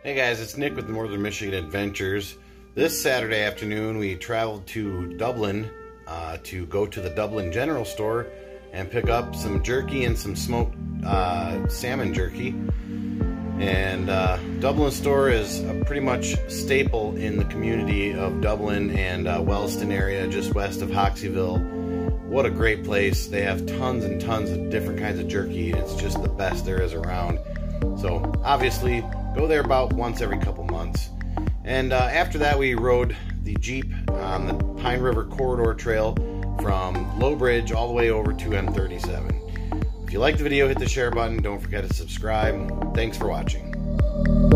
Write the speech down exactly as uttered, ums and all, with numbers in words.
Hey guys, it's Nick with Northern Michigan Adventures. This Saturday afternoon we traveled to Dublin uh, to go to the Dublin General Store and pick up some jerky and some smoked uh, salmon jerky. And uh, Dublin Store is a pretty much staple in the community of Dublin and uh, Wellston area, just west of Hoxeyville. What a great place. They have tons and tons of different kinds of jerky, and it's just the best there is around. So obviously go there about once every couple months. And uh, after that we rode the Jeep on the Pine River Corridor Trail from Low Bridge all the way over to M thirty-seven. If you like the video, hit the share button. Don't forget to subscribe. Thanks for watching.